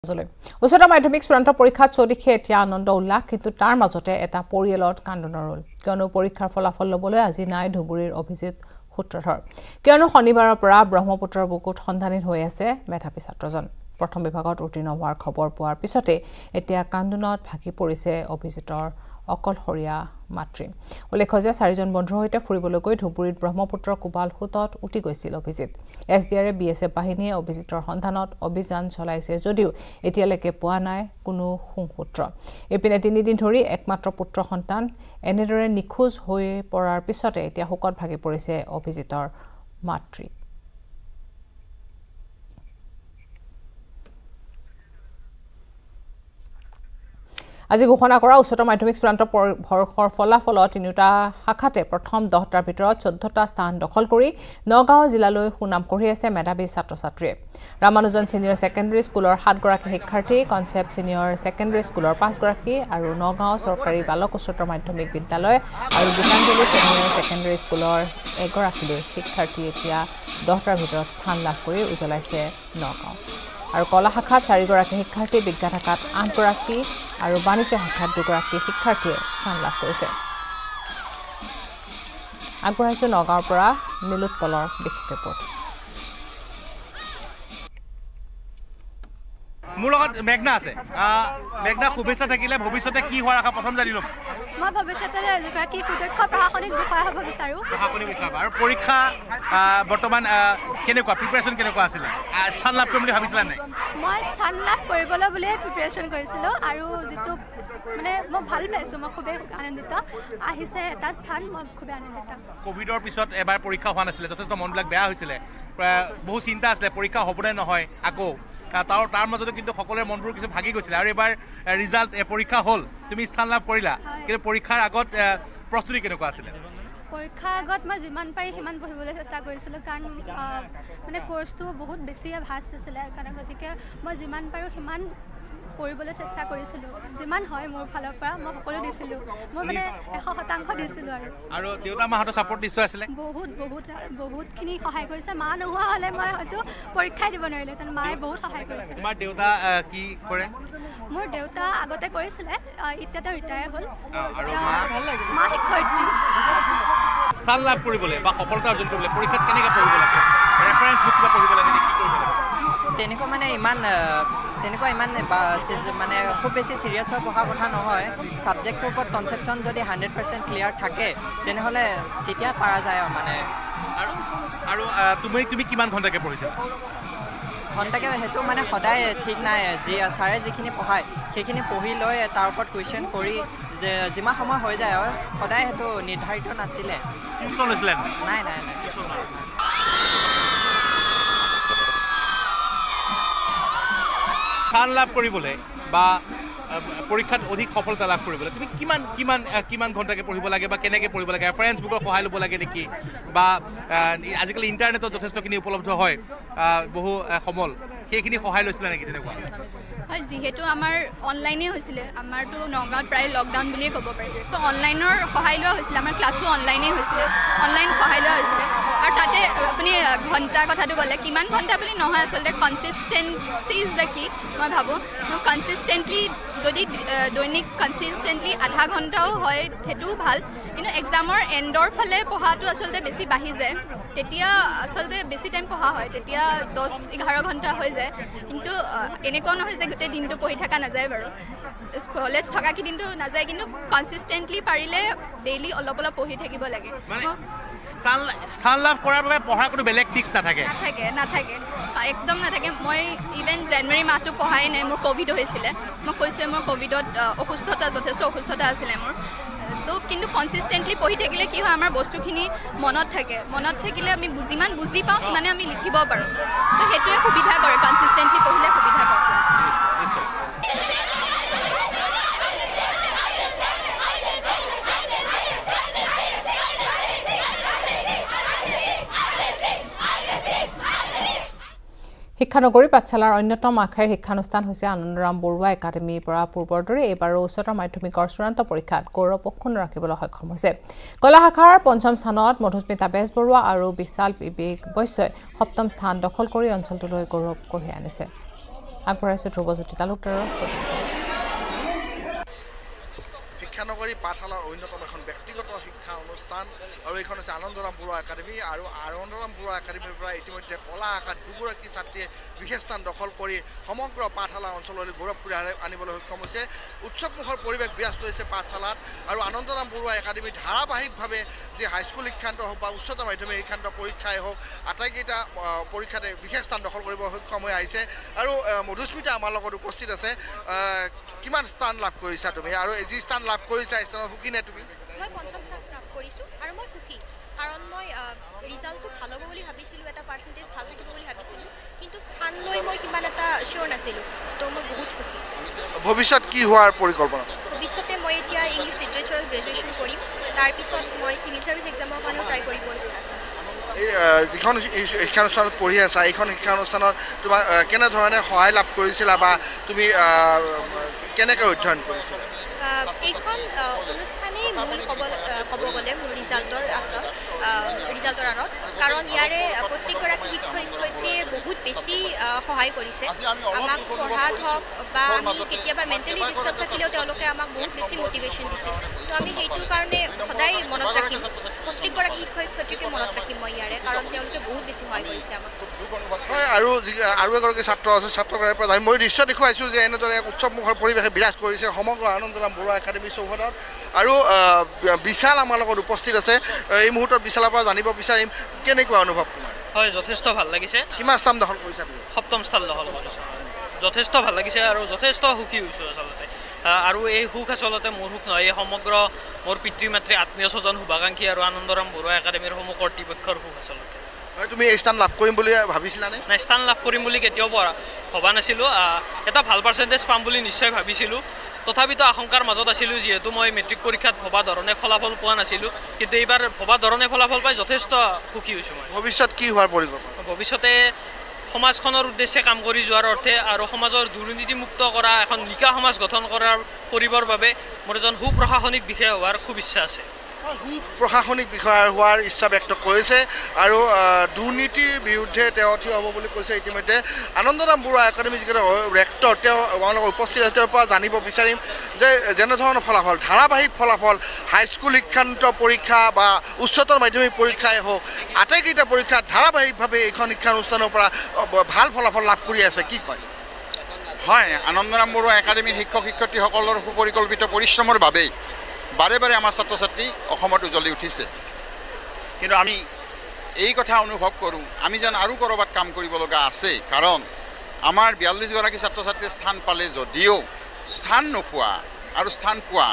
উচ্চতৰ মাধ্যমিক চূড়ান্ত পৰীক্ষাত চলিখে এতিয়া আনন্দ উল্লাস কিন্তু তাৰ মাজতে এটা পৰিয়ালত কান্দোনৰ ৰোল কিয়নো পৰীক্ষাৰ ফলাফল লবলৈ আজি নাই ধুবুৰীৰ অভিজিত সূত্ৰধৰ কিয়নো শনিবাৰৰ পৰা ব্ৰহ্মপুত্ৰৰ বুকুত সন্ধানহীন হৈ আছে মেধাৱী ছাত্ৰজন প্ৰথম বিভাগত উত্তীৰ্ণ হোৱাৰ খবৰ পোৱাৰ পিছতে এতিয়া কান্দোনত ভাগি পৰিছে অভিজিতৰ অকলশৰীয়া মাতৃ উল্লেখ্য যে চাৰিজন বন্ধুৰ সৈতে ফুৰিবলৈ গৈ ধুবুৰীত ব্ৰহ্মপুত্ৰৰ কোবাল হুতত উটি গৈছিল অভিজিত এছডিআৰে বিএছএফ বাহিনীয়ে অভিজিতৰ সন্ধানত অভিযান চলাইছে যদিও এতিয়ালৈকে পোৱা নাই কোনো সংসূত্ৰ এপিনে 3 দিন ধৰি একমাত্ৰ পুত্ৰ সন্তান এনেদৰে নিখোজ হৈ পৰাৰ পিছতে এতিয়া হুকত ভাগি পৰিছে অভিজিতৰ মাতৃ আজি ঘোষণা কৰা উচ্চতৰ মাধ্যমিক চূড়ান্ত পৰীক্ষাৰ ফলাফলত তিনিটা শাখাতে প্ৰথম 10টাৰ ভিতৰত 14টা স্থান দখল কৰি নগাঁও জিলালৈ সুনাম কঢ়িয়াই আছে মেধাৱী ছাত্ৰ-ছাত্ৰীয়ে ৰামানুজন সিনিয়ৰ সেকেন্ডাৰী স্কুলৰ 7 গৰাকী শিক্ষাৰ্থী কনসেপ্ট সিনিয়ৰ সেকেন্ডাৰী স্কুলৰ 5 গৰাকী আৰু নগাঁও চৰকাৰী বালক উচ্চতৰ মাধ্যমিক বিদ্যালয় আৰু গীতাঞ্জলি সিনিয়ৰ সেকেন্ডাৰী স্কুলৰ 1 গৰাকীলৈ শিক্ষাৰ্থী এতিয়া 10টাৰ ভিতৰত স্থান লাভ কৰি উজলাইছে নগাঁও আৰু কলা শাখাত 4 গৰাকী শিক্ষাৰ্থী বিজ্ঞান শাখাত 8 গৰাকী আৰু বাণিজ্য শাখাত 2 গৰাকী শিক্ষাৰ্থীয়ে স্থান লাভ কৰিছে আগবঢ়াইছে নগাঁৱৰ পৰা নীলোৎপলৰ বিশেষ ৰিপৰ্ট মোৰ লগত মেঘনা আছে মেঘনা শুভেচ্ছা থাকিলে ভৱিষ্যতে কি হোৱাৰ আশা প্ৰথম জানিলো মই ভৱিষ্যতে কি সুদক্ষ প্ৰশাসনিক বিষয়া হ'ব বিচাৰো প্ৰশাসনিক বিষয়া আৰু পৰীক্ষা বৰ্তমান কেনেকুৱা প্ৰিপাৰেচন কেনেকুৱা আছিল স্থান লাভ কৰিম বুলি ভাবিছিলা নাই মই স্থান লাভ কৰিবলৈ বুলি প্ৰিপাৰেচন কৰিছিলো আৰু যেটো মানে মই ভাল পাইছো মই খুব আনন্দিত আহিছে এটা স্থান মই খুব আনন্দিত কোভিডৰ পিছত এবাৰ পৰীক্ষা হোৱা নাছিল যথেষ্ট মনবিলাক বেয়া হৈছিল বহু চিন্তা আছিল পৰীক্ষা হ'ব নে নহয় আকৌ তাৰ মাজতে কিন্তু সকলোৰে মনবোৰ কিছু ভাগি গৈছিল আৰু এবাৰ ৰিজাল্ট পৰীক্ষা হ'ল তুমি স্থান লাভ কৰিলা কিন্তু পৰীক্ষাৰ আগত প্ৰস্তুতি কেনেকুৱা আছিল পৰীক্ষাৰ আগত মই যিমান পাৰি সিমান পঢ়িবলৈ চেষ্টা কৰিছিলো কাৰণ মানে কোৰ্সটো বহুত বেছি ভাষ্ট আছিল কাৰণ গতিকে মই যিমান পাৰো সিমান কৰিবলৈ চেষ্টা কৰিছিলো যিমান হয় মোৰ ফালৰ পৰা মই সকলো দিছিলো মই মানে 100% দিছিলো আৰু দেউতা মাহঁতৰ সাপোৰ্ট নিশ্চয় আছিল বহুতখিনি সহায় কৰিছে মা নোহোৱা হলে মই হয়তো পৰীক্ষাই দিব নোৱাৰিলে কাৰণ মায়ে বহুত সহায় কৰিছে তোমাৰ দেউতা কি কৰে মোৰ দেউতা আগতে কৰিছিলে এতিয়া তেওঁ ৰিটায়াৰ হ'ল আৰু মা শিক্ষয়িত্ৰী স্থান লাভ কৰিবলৈ বা সফলতা অৰ্জন কৰিবলৈ পৰীক্ষাত কেনেকৈ পঢ়িব লাগে ৰেফাৰেন্স বুক কিবা পঢ়িব লাগে কি কৰিব লাগে তেনেকুৱা মানে ইমান মানে খুব বেছি সিৰিয়াছ হৈ পঢ়া কথা নহয় সাবজেক্টৰ ওপৰত কনসেপচন যদি 100% ক্লিয়াৰ থাকে তেনেহলে তেতিয়া পাৰা যায় মানে আৰু তুমি কিমান ঘণ্টাকে পঢ়িছিলা ঘণ্টাকে হেতু মানে সদায় ঠিক নাই যি ছাৰে যিখিনি পঢ়ায় সেইখিনি পঢ়ি লৈ তাৰ ওপৰত কুৱেশ্যন কৰি যে যিমান সময় হৈ যায় সদায় হেতু নিৰ্ধাৰিত নাছিলে নাই স্থান লাভ কৰিবলৈ বা পৰীক্ষাত অধিক সফলতা লাভ কৰিবলৈ তুমি কিমান ঘণ্টাকে পঢ়িব লাগে বা কেনেকৈ পঢ়িব লাগে ৰেফাৰেন্স বুকৰ সহায় ল'ব লাগে নেকি বা আজিকালি ইণ্টাৰনেটত যথেষ্টখিনি উপলব্ধ হয় বহু সমল সেইখিনি সহায় লৈছিলে নেকি তেনেকুৱা হয় যেহেতু আমাৰ অনলাইনে হৈছিলে আমাৰতো নগাঁৱত প্ৰায় লকডাউন বুলিয়ে ক'ব পাৰি তো অনলাইনৰ সহায় লোৱা হৈছিলে আমাৰ ক্লাছো অনলাইনে হৈছিলে অনলাইন সহায় লোৱা হৈছিলে আৰু তাতে আপুনি ঘণ্টা কথাটো ক'লে কিমান ঘণ্টা বুলি নহয় আচলতে কনচিষ্টেঞ্চি ইজ দ্য কি মই ভাবোঁ কনচিষ্টেণ্টলি যদি দৈনিক কনচিষ্টেণ্টলি আধা ঘণ্টাও হয় সেইটোও ভাল কিন্তু এক্সামৰ এণ্ডৰ ফালে পঢ়াটো আচলতে বেছি বাঢ়ি যায় তেতিয়া আচলতে বেছি টাইম পঢ়া হয় তেতিয়া 10-11 ঘণ্টা হৈ যায় কিন্তু এনেকুৱা নহয় যে গোটেই দিনটো পঢ়ি থকা নাযায় বাৰু কলেজ থকাকেইদিনটো নাযায় কিন্তু কনচিষ্টেণ্টলি পাৰিলে ডেইলি অলপ পঢ়ি থাকিব লাগে স্থান লাভ কৰাৰ বাবে পঢ়াৰ কোনো বেলেগ টিক্স নাথাকে একদম নাথাকে মই ইভেন জানুৱাৰী মাহটো পঢ়াই নাই মোৰ কোভিড হৈছিলে মই কৈছোঁ মোৰ কোভিডত যথেষ্ট অসুস্থতা আছিলে মোৰ তো কিন্তু কনচিষ্টেণ্টলি পঢ়ি থাকিলে কি হয় আমাৰ বস্তুখিনি মনত থাকিলে আমি যিমান বুজি পাওঁ সিমানে আমি লিখিব পাৰোঁ তো সেইটোৱে সুবিধা কৰে কনচিষ্টেণ্টলি পঢ়িলে সুবিধা কৰে শিক্ষানগৰী পাঠশালাৰ অন্যতম আখাইৰ শিক্ষানুষ্ঠান হৈছে আনন্দৰাম বৰুৱা একাডেমীৰ পৰা পূৰ্বৰ দৰে এইবাৰ উচ্চতৰ মাধ্যমিকৰ চূড়ান্ত পৰীক্ষাত গৌৰৱ অক্ষুণ্ণ ৰাখিবলৈ সক্ষম হৈছে কলা শাখাৰ পঞ্চম স্থানত মধুস্মিতা বেজবৰুৱা আৰু বিশাল বিবেক বৈশ্যই সপ্তম স্থান দখল কৰি অঞ্চলটোলৈ গৌৰৱ কঢ়িয়াই আনিছে আগবঢ়াইছে ধ্ৰুৱজ্যোতি তালুকদাৰৰ শিক্ষানগৰী পাঠশালাৰ অন্যতম এখন ব্যক্তিগত শিক্ষা অনুষ্ঠান আৰু এইখন হৈছে আনন্দৰাম বৰুৱা একাডেমী আৰু আনন্দৰাম বৰুৱা একাডেমীৰ পৰা ইতিমধ্যে কলা শাখাত দুগৰাকী ছাত্ৰীয়ে বিশেষ স্থান দখল কৰি সমগ্ৰ পাঠশালা অঞ্চললৈ গৌৰৱ কঢ়িয়াই আনিবলৈ সক্ষম হৈছে উৎসৱমুখৰ পৰিৱেশ বিৰাজ কৰিছে পাঠশালাত আৰু আনন্দৰাম বৰুৱা একাডেমীত ধাৰাবাহিকভাৱে যে হাইস্কুল শিক্ষান্ত হওক বা উচ্চতৰ মাধ্যমিক শিক্ষান্ত পৰীক্ষাই হওক আটাইকেইটা পৰীক্ষাতে বিশেষ স্থান দখল কৰিব সক্ষম হৈ আহিছে আৰু মধুস্মিতা আমাৰ লগত উপস্থিত আছে কিমান স্থান লাভ কৰিছা তুমি আৰু যি স্থান লাভ কৰিছা স্থানত সুখী নে তুমি মই পঞ্চম স্থান লাভ কৰিছোঁ আৰু মই সুখী কাৰণ মই ৰিজাল্টটো ভাল হ'ব বুলি ভাবিছিলোঁ এটা পাৰ্চেণ্টেজ ভাল থাকিব বুলি ভাবিছিলোঁ কিন্তু স্থান লৈ মই সিমান এটা চিয়'ৰ নাছিলোঁ তো মই বহুত সুখী ভৱিষ্যত কি হোৱাৰ পৰিকল্পনা ভৱিষ্যতে মই এতিয়া ইংলিছ লিটাৰেচাৰত গ্ৰেজুৱেশ্যন কৰিম তাৰপিছত মই চিভিল ছাৰ্ভিচ এক্সামৰ কাৰণেও ট্ৰাই কৰিব ইচ্ছা আছে এই যিখন শিক্ষানুষ্ঠানত পঢ়ি আছা এইখন শিক্ষানুষ্ঠানত তোমাক কেনেধৰণে সহায় লাভ কৰিছিলা বা তুমি কেনেকৈ অধ্যয়ন কৰিছিলা এইখন অনুষ্ঠানেই মূল ক'ব গ'লে মোৰ ৰিজাল্টৰ আঁৰত কাৰণ ইয়াৰে প্ৰত্যেকগৰাকী শিক্ষক শিক্ষয়িত্ৰীয়ে বহুত বেছি সহায় কৰিছে আমাক পঢ়াত হওক বা আমি কেতিয়াবা মেণ্টেলি ডিষ্টাৰ্ব থাকিলেও তেওঁলোকে আমাক বহুত বেছি মটিভেশ্যন দিছে তো আমি সেইটো কাৰণে সদায় মনত ৰাখিম প্ৰত্যেকগৰাকী শিক্ষক শিক্ষয়িত্ৰীকে মনত ৰাখিম মই ইয়াৰে কাৰণ তেওঁলোকে বহুত বেছি সহায় কৰিছে আমাক হয় আৰু এগৰাকী ছাত্ৰ আছে ছাত্ৰগৰাকীৰ পৰা মই দৃশ্য দেখুৱাইছোঁ যে এনেদৰে উৎসৱমুখৰ পৰিৱেশে বিৰাজ কৰিছে সমগ্ৰ আনন্দৰাম বৰুৱা একাডেমী চৌহদত আৰু বিশাল আমাৰ লগত উপস্থিত আছে এই মুহূৰ্তত বিশালৰ পৰা জানিব বিচাৰিম কেনেকুৱা অনুভৱ তোমাৰ হয় যথেষ্ট ভাল লাগিছে কিমান স্থান দখল কৰিছা তুমি সপ্তম স্থান দখল কৰিছোঁ যথেষ্ট ভাল লাগিছে আৰু যথেষ্ট সুখী হৈছোঁ আচলতে আৰু এই সুখ আচলতে মোৰ সুখ নহয় এই সমগ্ৰ মোৰ পিতৃ মাতৃ আত্মীয় স্বজন শুভাকাংক্ষী আৰু আনন্দৰাম বৰুৱা একাডেমীৰ সমূহ কৰ্তৃপক্ষৰ সুখ আচলতে তুমি এই স্থান লাভ কৰিম বুলি ভাবিছিলানে নাই স্থান লাভ কৰিম বুলি কেতিয়াও ভবা নাছিলোঁ এটা ভাল পাৰ্চেণ্টেজ পাম বুলি নিশ্চয় ভাবিছিলোঁ তথাপিতো আশংকাৰ মাজত আছিলোঁ যিহেতু মই মেট্ৰিক পৰীক্ষাত ভবা ধৰণে ফলাফল পোৱা নাছিলোঁ কিন্তু এইবাৰ ভবা ধৰণে ফলাফল পাই যথেষ্ট সুখী হৈছোঁ মই ভৱিষ্যত কি হোৱাৰ পৰিকল্পনা ভৱিষ্যতে সমাজখনৰ উদ্দেশ্যে কাম কৰি যোৱাৰ অৰ্থে আৰু সমাজৰ দুৰ্নীতিমুক্ত কৰা এখন নিকা সমাজ গঠন কৰিবৰ বাবে মোৰ এজন সুপ্ৰশাসনিক বিষয়া হোৱাৰ খুব ইচ্ছা আছে সুপ্ৰশাসনিক বিষয়া হোৱাৰ ইচ্ছা ব্যক্ত কৰিছে আৰু দুৰ্নীতিৰ বিৰুদ্ধে তেওঁ থিয় হ'ব বুলি কৈছে ইতিমধ্যে আনন্দৰাম বৰুৱা একাডেমী যিকেইটা ৰেক্টৰ তেওঁ আমাৰ লগত উপস্থিত আছে তেওঁৰ পৰা জানিব বিচাৰিম যে যেনেধৰণৰ ফলাফল ধাৰাবাহিক ফলাফল হাইস্কুল শিক্ষান্ত পৰীক্ষা বা উচ্চতৰ মাধ্যমিক পৰীক্ষাই হওক আটাইকেইটা পৰীক্ষাত ধাৰাবাহিকভাৱে এইখন শিক্ষানুষ্ঠানৰ পৰা ভাল ফলাফল লাভ কৰি আছে কি কয় হয় আনন্দৰাম বৰুৱা একাডেমীৰ শিক্ষক শিক্ষয়িত্ৰীসকলৰ সুপৰিকল্পিত পৰিশ্ৰমৰ বাবেই বাৰে বাৰে আমাৰ ছাত্ৰ ছাত্ৰী অসমত উজ্বলি উঠিছে কিন্তু আমি এই কথা অনুভৱ কৰোঁ আমি যেন আৰু ক'ৰবাত কাম কৰিব লগা আছে কাৰণ আমাৰ 42গৰাকী ছাত্ৰ ছাত্ৰীয়ে স্থান পালে যদিও স্থান নোপোৱা আৰু স্থান পোৱা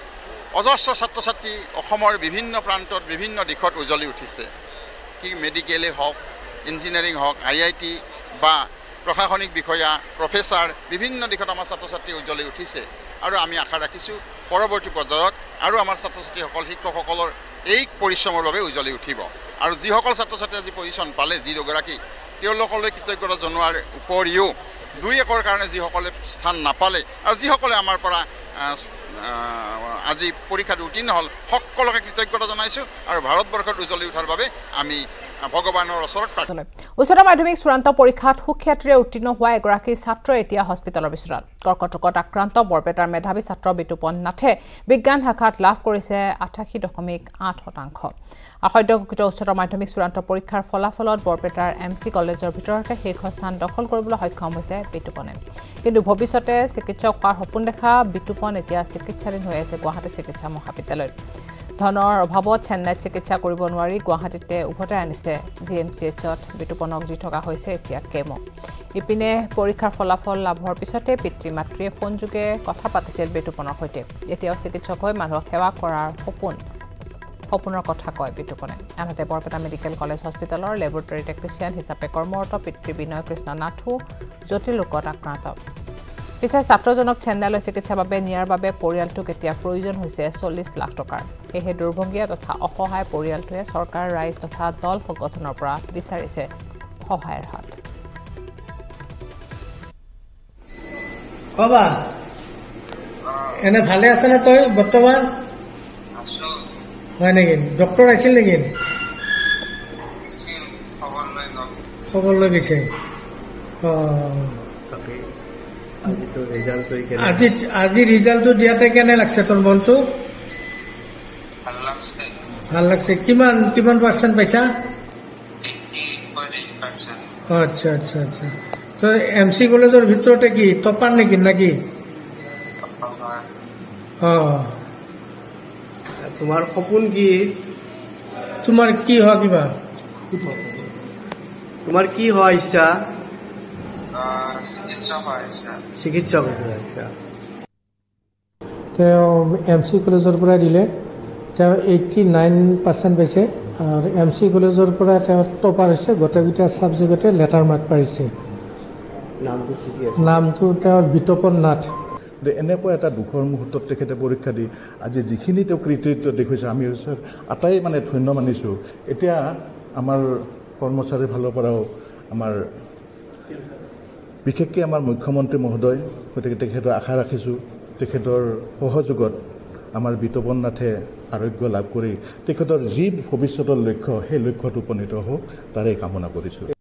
অজস্ৰ ছাত্ৰ ছাত্ৰী অসমৰ বিভিন্ন প্ৰান্তত বিভিন্ন দিশত উজ্বলি উঠিছে কি মেডিকেলে হওক ইঞ্জিনিয়াৰিং হওক IIT বা প্ৰশাসনিক বিষয়া প্ৰফেচাৰ বিভিন্ন দিশত আমাৰ ছাত্ৰ ছাত্ৰী উজ্বলি উঠিছে আৰু আমি আশা ৰাখিছোঁ পৰৱৰ্তী পৰ্যায়ত আৰু আমাৰ ছাত্ৰ ছাত্ৰীসকল শিক্ষকসকলৰ এই পৰিশ্ৰমৰ বাবে উজ্বলি উঠিব আৰু যিসকল ছাত্ৰ ছাত্ৰী আজি পজিশ্যন পালে যি দুগৰাকী তেওঁলোকলৈ কৃতজ্ঞতা জনোৱাৰ উপৰিও দুই একৰ কাৰণে যিসকলে স্থান নাপালে আৰু যিসকলে আমাৰ পৰা আজি পৰীক্ষাত উত্তীৰ্ণ হ'ল সকলোকে কৃতজ্ঞতা জনাইছোঁ আৰু ভাৰতবৰ্ষত উজ্বলি উঠাৰ বাবে আমি ভগৱানৰ ওচৰত প্ৰাৰ্থনা উচ্চতৰ মাধ্যমিক চূড়ান্ত পৰীক্ষাত সুখ্যাতিৰে উত্তীৰ্ণ হোৱা এগৰাকী ছাত্ৰ এতিয়া হস্পিটেলৰ বিচৰাত কৰ্কট ৰোগত আক্ৰান্ত বৰপেটাৰ মেধাৱী ছাত্ৰ বিটোপন নাথে বিজ্ঞান শাখাত লাভ কৰিছে 88.8%। সদ্যঘোষিত উচ্চতৰ মাধ্যমিক চূড়ান্ত পৰীক্ষাৰ ফলাফলত বৰপেটাৰ MC কলেজৰ ভিতৰতে শীৰ্ষস্থান দখল কৰিবলৈ সক্ষম হৈছে বিটোপনে কিন্তু ভৱিষ্যতে চিকিৎসক হোৱাৰ সপোন দেখা বিটোপন এতিয়া চিকিৎসাধীন হৈ আছে গুৱাহাটী চিকিৎসা মহাবিদ্যালয়ত ধনৰ অভাৱত চেন্নাইত চিকিৎসা কৰিব নোৱাৰি গুৱাহাটীতে উভতাই আনিছে GMCHত বিটোপনক দি থকা হৈছে এতিয়া কেমো ইপিনে পৰীক্ষাৰ ফলাফল লাভৰ পিছতে পিতৃ মাতৃয়ে ফোনযোগে কথা পাতিছিল বিটোপনৰ সৈতে এতিয়াও চিকিৎসক হৈ মানুহক সেৱা কৰাৰ সপোনৰ কথা কয় বিটোপনে আনহাতে বৰপেটা মেডিকেল কলেজ হস্পিটেলৰ লেবৰেটৰী টেকনিচিয়ান হিচাপে কৰ্মৰত পিতৃ বিনয় কৃষ্ণ নাথো জটিল ৰোগত আক্ৰান্ত পিছে ছাত্ৰজনক চেন্নাইলৈ চিকিৎসাৰ বাবে নিয়াৰ বাবে পৰিয়ালটোক এতিয়া প্ৰয়োজন হৈছে 40 লাখ টকাৰ সেয়ে দুৰ্ভগীয়া তথা অসহায় পৰিয়ালটোৱে চৰকাৰ ৰাইজ তথা দল সংগঠনৰ পৰা বিচাৰিছে সহায়ৰ হাত কবা এনে ভালে আছে না তই বৰ্তমান হয় নেকি ডক্টৰ আছিল নেকি খবৰ লৈ গৈছে আজি ৰিজাল্টটো দিয়াতে কেনে লাগছে তোৰ মনটো ভাল লাগছে কিমান পাৰ্চেণ্ট পাইছা আচ্ছা আচ্ছা আচ্ছা তো এমচি কলেজৰ ভিতৰতে কি টপাৰ নেকি নাকি তোমাৰ সপোন কি তোমাৰ কি হয় কিবা তোমাৰ কি হয় ইচ্ছা চিকিৎসক ইচ্ছা তেওঁ এমচি কলেজৰ পৰা দিলে তেওঁ 89% পাইছে আৰু এমচি কলেজৰ পৰা তেওঁ টপাৰ হৈছে গোটেইকেইটা ছাবজেক্টতে লেটাৰ মাৰ্ক পাৰিছে নামটো তেওঁৰ বিতপন নাথ এনেকুৱা এটা দুখৰ মুহূৰ্তত তেখেতে পৰীক্ষা দি আজি যিখিনি তেওঁ কৃতিত্ব দেখুৱাইছে আমি আটাই মানে ধন্য মানিছোঁ এতিয়া আমাৰ কৰ্মচাৰীৰ ফালৰ পৰাও আমাৰ বিশেষকৈ আমাৰ মুখ্যমন্ত্ৰী মহোদয় গতিকে তেখেতৰ আশা ৰাখিছোঁ তেখেতৰ সহযোগত আমাৰ বিতপন নাথে আৰোগ্য লাভ কৰি তেখেতৰ যি ভৱিষ্যতৰ লক্ষ্য সেই লক্ষ্যত উপনীত হওক তাৰে কামনা কৰিছোঁ